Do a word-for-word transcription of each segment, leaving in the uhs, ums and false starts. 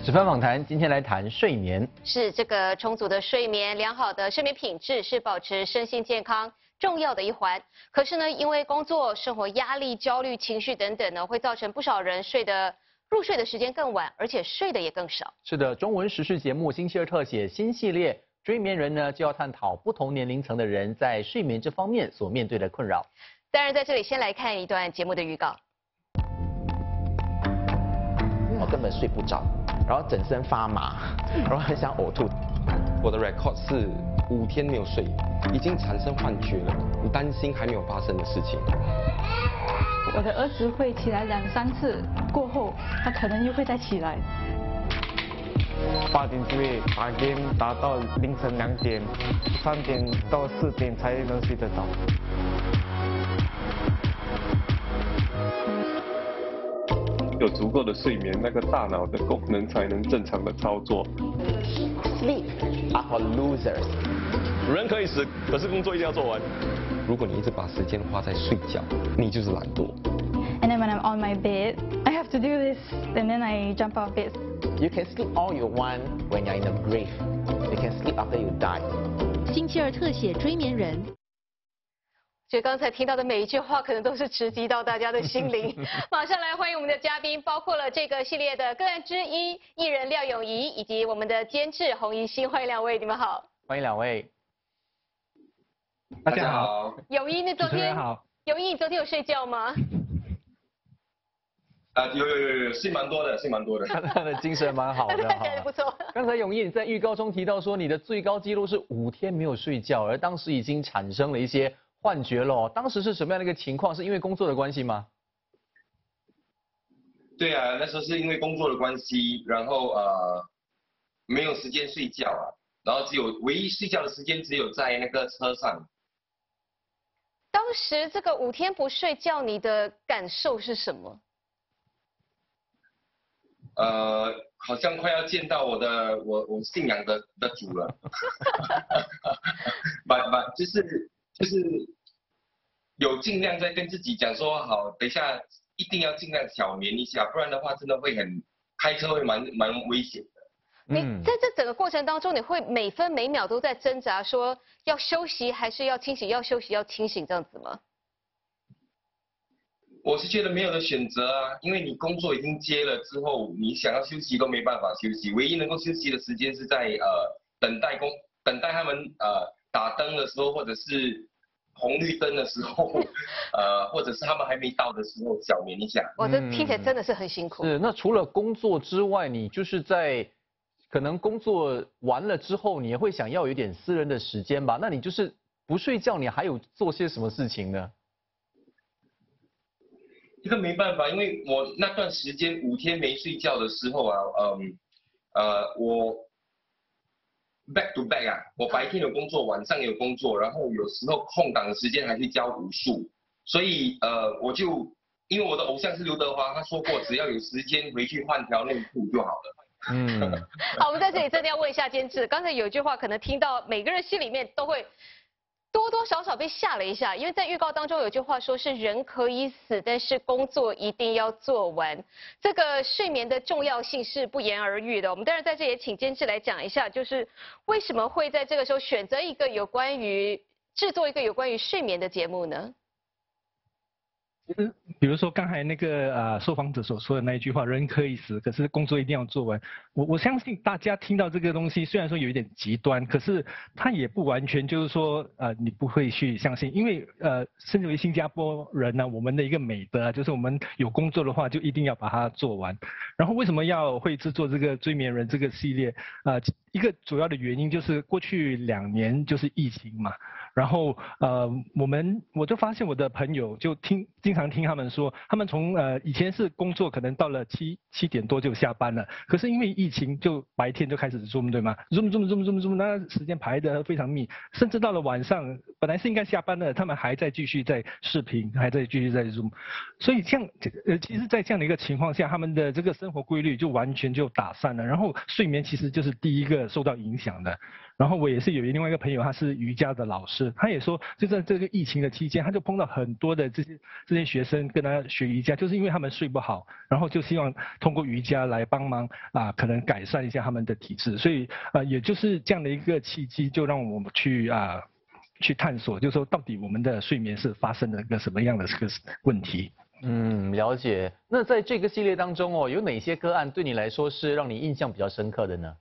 十分访谈，今天来谈睡眠。 是这个充足的睡眠、良好的睡眠品质是保持身心健康重要的一环。可是呢，因为工作、生活压力、焦虑、情绪等等呢，会造成不少人睡的入睡的时间更晚，而且睡的也更少。 是的，中文时事节目星期二特写新系列《追眠人》呢，就要探讨不同年龄层的人在睡眠这方面所面对的困扰。 当然，在这里先来看一段节目的预告。 我根本睡不着，然后整身发麻，然后很想呕吐。 我的 record 是五天没有睡，已经产生幻觉了，你担心还没有发生的事情。 我的儿子会起来两三次，过后他可能又会再起来。 八点睡，打 game 打到凌晨两点，三点到四点才能睡得着。 有足够的睡眠，那个大脑的功能才能正常的操作。 Sleep are for losers。 人可以死，可是工作一定要做完。 如果你一直把时间花在睡觉，你就是懒惰。 And then when I'm on my bed, I have to do this, and then I jump out of bed. You can sleep all you want when you're in the grave. You can sleep after you die. 星期二特写追眠人。 所以刚才听到的每一句话，可能都是直击到大家的心灵。马上来欢迎我们的嘉宾，包括了这个系列的个案之一艺人廖咏仪，以及我们的监制洪怡欣，欢迎两位，你们好。 欢迎两位。 大家好。 咏仪，你昨天好。咏仪，你昨天有睡觉吗？ 啊，有有有有，睡蛮多的，睡蛮多的。 他的精神蛮好的， 看起来不错。 刚才咏仪你在预告中提到说，你的最高纪录是五天没有睡觉，而当时已经产生了一些幻觉了。当时是什么样的一个情况？是因为工作的关系吗？ 对啊，那时候是因为工作的关系，然后呃没有时间睡觉啊，然后只有唯一睡觉的时间只有在那个车上。 当时这个五天不睡觉，你的感受是什么？ 呃，好像快要见到我的我我信仰的的主了。不不，就是就是有尽量在跟自己讲说，好，等一下一定要尽量小眠一下，不然的话真的会很开车会蛮蛮危险的。 你在这整个过程当中，你会每分每秒都在挣扎，说要休息还是要清醒，要休息要清醒这样子吗？ 我是觉得没有的选择啊，因为你工作已经接了之后，你想要休息都没办法休息，唯一能够休息的时间是在呃等待工等待他们呃打灯的时候，或者是红绿灯的时候，呃或者是他们还没到的时候小眠一下。 我这听起来真的是很辛苦。 是，那除了工作之外，你就是在可能工作完了之后，你也会想要有点私人的时间吧？那你就是不睡觉，你还有做些什么事情呢？ 这个没办法，因为我那段时间五天没睡觉的时候啊，嗯，呃，我 back to back 啊，我白天有工作，晚上有工作，然后有时候空档的时间还去教武术，所以呃，我就因为我的偶像是刘德华，他说过只要有时间回去换条内裤就好了。 嗯， 好，我们在这里真的要问一下监制，刚才有一句话可能听到每个人心里面都会多多少少被吓了一下，因为在预告当中有句话说是人可以死，但是工作一定要做完。这个睡眠的重要性是不言而喻的。我们当然在这里也请监制来讲一下，就是为什么会在这个时候选择一个有关于制作一个有关于睡眠的节目呢？ 比如说刚才那个呃受访者所说的那一句话，人可以死，可是工作一定要做完。我我相信大家听到这个东西，虽然说有一点极端，可是它也不完全就是说呃你不会去相信，因为呃身为新加坡人呢，我们的一个美德啊，就是我们有工作的话就一定要把它做完。然后为什么要会制作这个追眠人这个系列？呃一个主要的原因就是过去两年就是疫情嘛。然后呃，我们我就发现我的朋友就听经常听他们说，他们从呃以前是工作可能到了七七点多就下班了，可是因为疫情就白天就开始 Zoom 对吗 ？Zoom Zoom Zoom Zoom Zoom， 那时间排得非常密，甚至到了晚上本来是应该下班了，他们还在继续在视频，还在继续在 Zoom， 所以这样呃其实，在这样的一个情况下，他们的这个生活规律就完全就打散了，然后睡眠其实就是第一个受到影响的。 然后我也是有另外一个朋友，他是瑜伽的老师，他也说就在这个疫情的期间，他就碰到很多的这些这些学生跟他学瑜伽，就是因为他们睡不好，然后就希望通过瑜伽来帮忙啊，可能改善一下他们的体质。所以啊，也就是这样的一个契机，就让我们去啊去探索，就是说到底我们的睡眠是发生了一个什么样的这个问题。 嗯，了解。那在这个系列当中哦，有哪些个案对你来说是让你印象比较深刻的呢？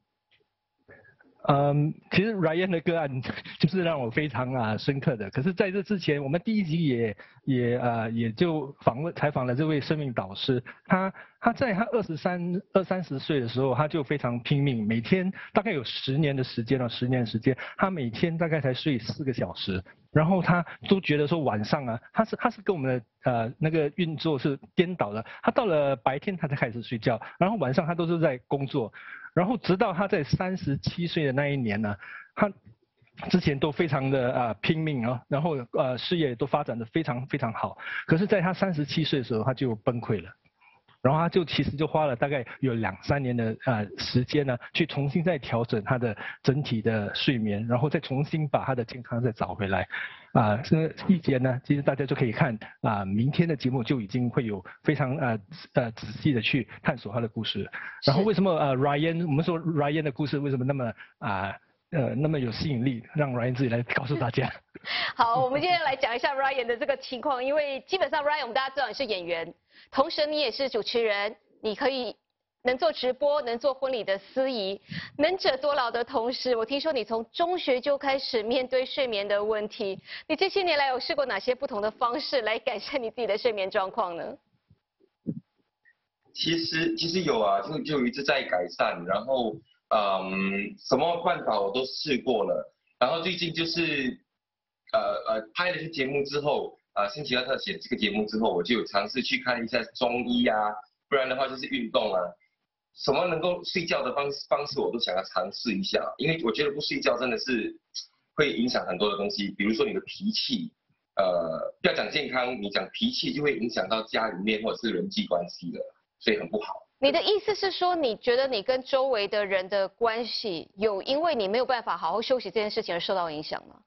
嗯，其实 Ryan 的个案就是让我非常啊深刻的。可是在这之前，我们第一集也也呃也就访问采访了这位生命导师，他他在他二十三二三十岁的时候，他就非常拼命，每天大概有十年的时间了，十年的时间，他每天大概才睡四个小时。然后他都觉得说晚上啊，他是他是跟我们的呃那个运作是颠倒的，他到了白天他才开始睡觉，然后晚上他都是在工作，然后直到他在三十七岁的那一年呢，他之前都非常的啊、呃、拼命啊，然后呃事业都发展的非常非常好，可是在他三十七岁的时候他就崩溃了。然后他就其实就花了大概有两三年的呃时间呢，去重新再调整他的整体的睡眠，然后再重新把他的健康再找回来。啊，这一节呢，其实大家就可以看啊，明天的节目就已经会有非常呃呃仔细的去探索他的故事。然后为什么呃 Ryan 我们说 Ryan 的故事为什么那么啊呃那么有吸引力，让 Ryan 自己来告诉大家。 好，我们今天来讲一下 Ryan 的这个情况，因为基本上 Ryan 我们大家知道你是演员，同时你也是主持人，你可以能做直播，能做婚礼的司仪，能者多劳的同时，我听说你从中学就开始面对睡眠的问题，你这些年来有试过哪些不同的方式来改善你自己的睡眠状况呢？ 其实其实有啊，就就一直在改善，然后嗯，什么办法我都试过了，然后最近就是呃呃拍了这节目之后，呃星期二特写这个节目之后，我就有尝试去看一下中医啊，不然的话就是运动啊，什么能够睡觉的方式方式我都想要尝试一下，因为我觉得不睡觉真的是会影响很多的东西，比如说你的脾气，呃不要讲健康，你讲脾气就会影响到家里面或者是人际关系的，所以很不好。 你的意思是说，你觉得你跟周围的人的关系有因为你没有办法好好休息这件事情而受到影响吗？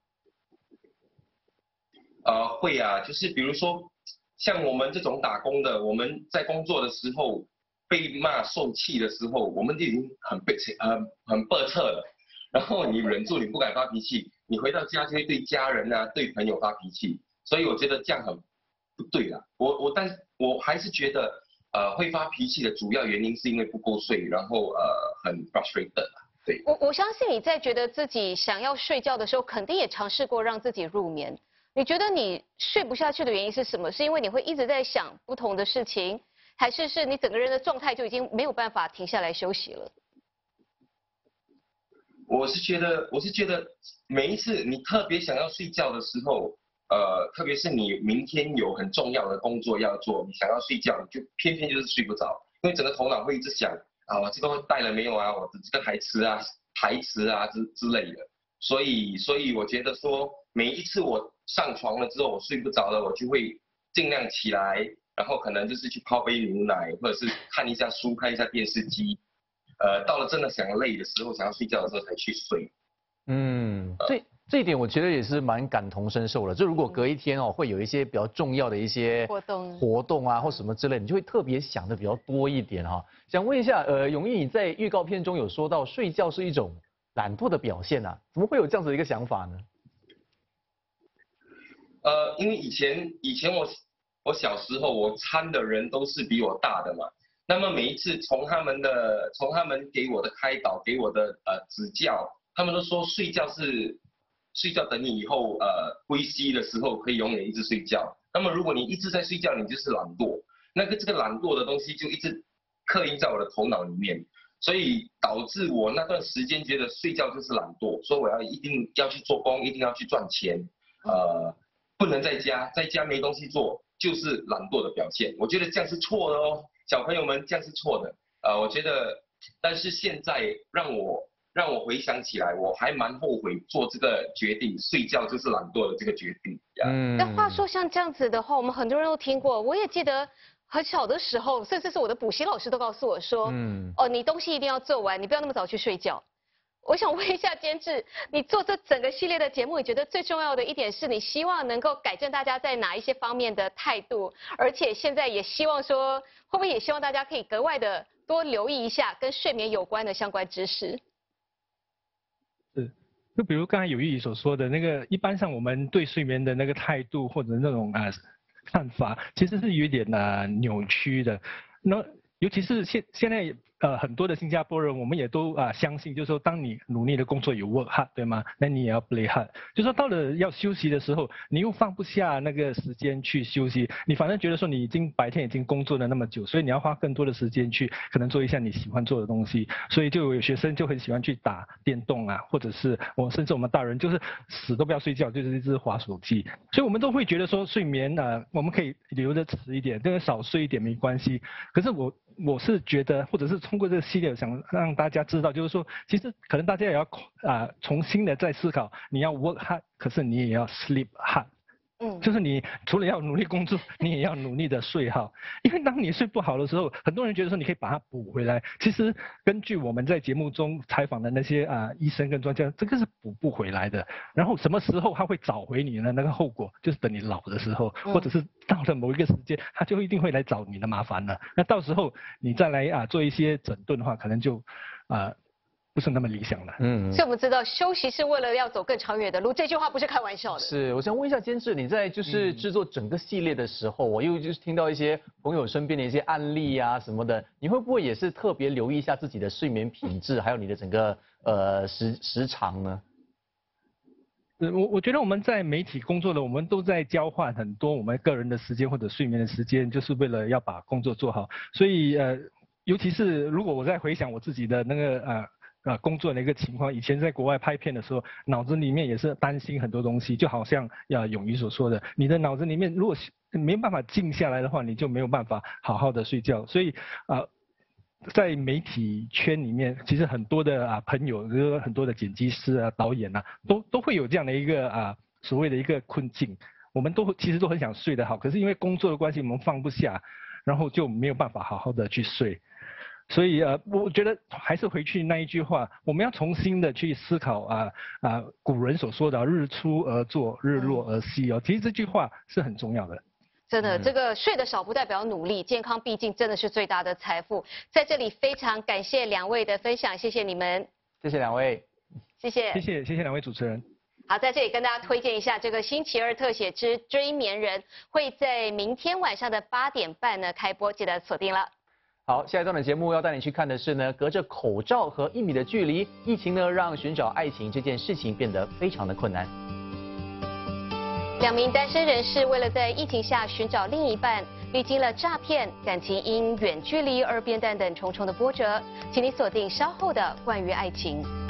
呃，会啊，就是比如说，像我们这种打工的，我们在工作的时候被骂受气的时候，我们就已经很被很很啵策了。然后你忍住，你不敢发脾气，你回到家就会对家人啊、对朋友发脾气。所以我觉得这样很不对啦。我我但我还是觉得，呃，会发脾气的主要原因是因为不够睡，然后呃很 frustrated 啦。对。 我我相信你在觉得自己想要睡觉的时候，肯定也尝试过让自己入眠。你觉得你睡不下去的原因是什么？是因为你会一直在想不同的事情，还是是你整个人的状态就已经没有办法停下来休息了？ 我是觉得，我是觉得每一次你特别想要睡觉的时候，呃，特别是你明天有很重要的工作要做，你想要睡觉，你就偏偏就是睡不着，因为整个头脑会一直想啊，我这个带了没有啊，我的这个台词啊、台词啊之之类的。所以，所以我觉得说，每一次我上床了之后，我睡不着了，我就会尽量起来，然后可能就是去泡杯牛奶，或者是看一下书，看一下电视机。呃，到了真的想累的时候，想要睡觉的时候才去睡。 嗯，这这一点我觉得也是蛮感同身受的。就如果隔一天哦，会有一些比较重要的一些活动活动啊，或什么之类，你就会特别想的比较多一点哈、哦。想问一下，呃，永毅你在预告片中有说到睡觉是一种懒惰的表现啊，怎么会有这样子的一个想法呢？ 呃，因为以前以前我我小时候我参的人都是比我大的嘛。那么每一次从他们的从他们给我的开导，给我的呃指教，他们都说睡觉是睡觉，等你以后呃归西的时候可以永远一直睡觉。那么如果你一直在睡觉，你就是懒惰。那个这个懒惰的东西就一直刻印在我的头脑里面，所以导致我那段时间觉得睡觉就是懒惰，说我要一定要去做工，一定要去赚钱，呃，不能在家，在家没东西做就是懒惰的表现。我觉得这样是错的哦。小朋友们，这样是错的，呃，我觉得，但是现在让我让我回想起来，我还蛮后悔做这个决定，睡觉就是懒惰的这个决定。 嗯。那话说像这样子的话，我们很多人都听过，我也记得很小的时候，甚至是我的补习老师都告诉我说，嗯，哦，你东西一定要做完，你不要那么早去睡觉。 我想问一下监制，你做这整个系列的节目，你觉得最重要的一点是你希望能够改正大家在哪一些方面的态度，而且现在也希望说，会不会也希望大家可以格外的多留意一下跟睡眠有关的相关知识？ 是，就比如刚才有意所说的那个，一般上我们对睡眠的那个态度或者那种啊、呃、看法，其实是有点啊、呃、扭曲的。那尤其是现现在。呃，很多的新加坡人，我们也都啊、呃、相信，就是说，当你努力的工作有 work hard， 对吗？那你也要 play hard。就说到了要休息的时候，你又放不下那个时间去休息，你反正觉得说你已经白天已经工作了那么久，所以你要花更多的时间去可能做一下你喜欢做的东西。所以就有学生就很喜欢去打电动啊，或者是我甚至我们大人就是死都不要睡觉，就是一直滑手机。所以我们都会觉得说睡眠啊、呃，我们可以留得迟一点，这个少睡一点没关系。可是我。我是觉得，或者是通过这个系列，想让大家知道，就是说，其实可能大家也要啊、呃、重新的再思考，你要 work hard， 可是你也要 sleep hard。嗯，就是你除了要努力工作，你也要努力的睡好。因为当你睡不好的时候，很多人觉得说你可以把它补回来。其实根据我们在节目中采访的那些啊、呃、医生跟专家，这个是补不回来的。然后什么时候他会找回你呢？那个后果就是等你老的时候，或者是到了某一个时间，他就一定会来找你的麻烦了。那到时候你再来啊做一些整顿的话，可能就啊。呃不是那么理想了。 嗯，所以我们知道休息是为了要走更长远的路，这句话不是开玩笑的。 是，我想问一下监制，你在就是制作整个系列的时候，我又就是听到一些朋友身边的一些案例啊什么的，你会不会也是特别留意一下自己的睡眠品质，还有你的整个呃时时长呢？ 我我觉得我们在媒体工作的，我们都在交换很多我们个人的时间或者睡眠的时间，就是为了要把工作做好。所以呃，尤其是如果我在回想我自己的那个呃。呃，工作的一个情况，以前在国外拍片的时候，脑子里面也是担心很多东西，就好像呀勇于所说的，你的脑子里面如果没办法静下来的话，你就没有办法好好的睡觉。所以啊、呃，在媒体圈里面，其实很多的啊朋友，比如说很多的剪辑师啊、导演啊，都都会有这样的一个啊所谓的一个困境。我们都其实都很想睡得好，可是因为工作的关系，我们放不下，然后就没有办法好好的去睡。所以呃，我觉得还是回去那一句话，我们要重新的去思考啊啊、呃，古人所说的“日出而作，日落而息”哦，其实这句话是很重要的。 真的，这个睡得少不代表努力，健康毕竟真的是最大的财富。在这里非常感谢两位的分享，谢谢你们。 谢谢两位。 谢谢。 谢谢谢谢两位主持人。 好，在这里跟大家推荐一下这个星期二特写之追眠人，会在明天晚上的八点半呢开播，记得锁定了。 好，下一段的节目要带你去看的是呢，隔着口罩和一米的距离，疫情呢让寻找爱情这件事情变得非常的困难。 两名单身人士为了在疫情下寻找另一半，历经了诈骗、感情因远距离而变淡等重重的波折，请你锁定稍后的关于爱情。